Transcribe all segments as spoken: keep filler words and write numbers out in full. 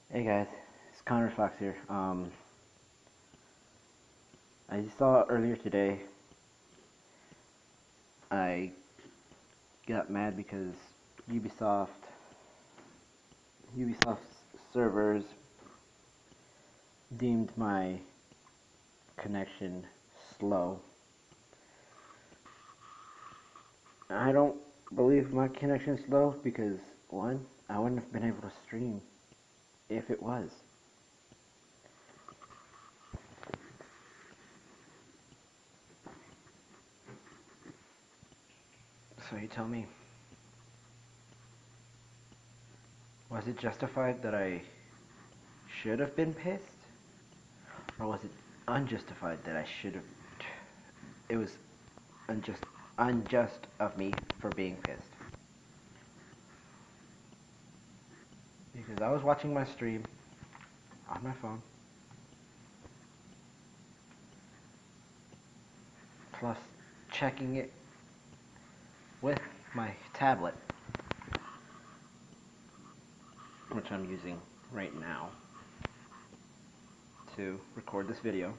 Hey guys, it's Connor Fox here. Um, I saw earlier today, I got mad because Ubisoft, Ubisoft's servers deemed my connection slow. I don't believe my connection is slow because, one, I wouldn't have been able to stream if it was. So you tell me, was it justified that I should have been pissed? Or was it unjustified that I should have... It was unjust, unjust of me for being pissed. Because I was watching my stream on my phone, plus checking it with my tablet, which I'm using right now to record this video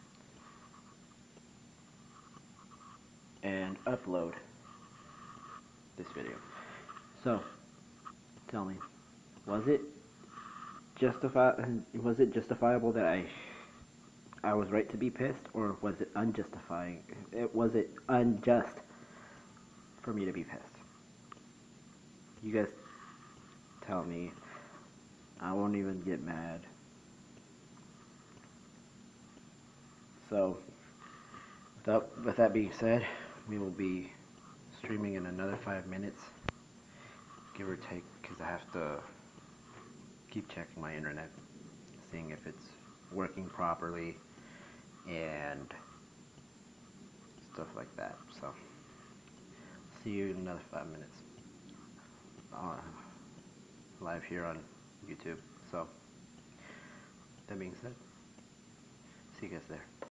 and upload this video. So, tell me, was it justified? Was it justifiable that I I was right to be pissed, or was it unjustifying? It was it unjust for me to be pissed? You guys tell me. I won't even get mad. So, without, with that being said, we will be streaming in another five minutes, give or take, because I have to keep checking my internet, seeing if it's working properly, and stuff like that. So, see you in another five minutes. Uh, live here on YouTube. So, that being said, see you guys there.